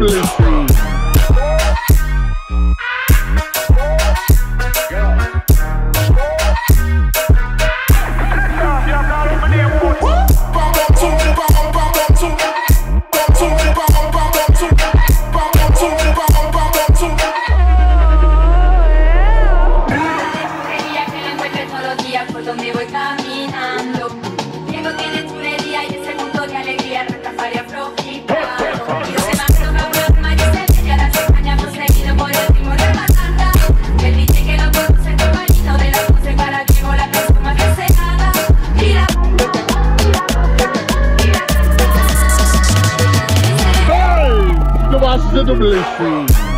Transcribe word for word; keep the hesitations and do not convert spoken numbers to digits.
blessing. Donde voy caminando, Diego tiene chulería y ese punto de alegría, Rastafari flojitado. Y se va a probar Maricel, ya las extrañamos seguido por el ritmo de batata. El D J que lo conoce compañito de las once para Diego la canción más deseada. Mira, hey, the boss is the blessing.